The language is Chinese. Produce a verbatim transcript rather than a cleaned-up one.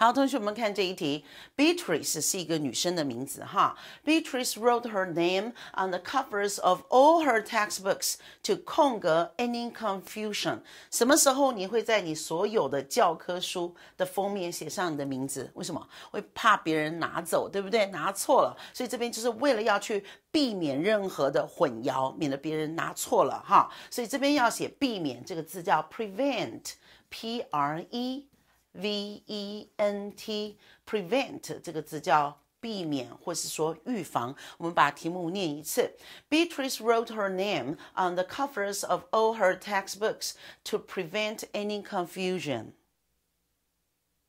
好，同学们看这一题 ，Beatrice 是一个女生的名字哈。Beatrice wrote her name on the covers of all her textbooks to 空格 any confusion。什么时候你会在你所有的教科书的封面写上你的名字？为什么？会怕别人拿走，对不对？拿错了，所以这边就是为了要去避免任何的混淆，免得别人拿错了哈。所以这边要写避免这个字叫 prevent，P R E V E N T prevent 这个字叫避免或是说预防。我们把题目念一次 Beatrice wrote her name on the covers of all her textbooks to prevent any confusion.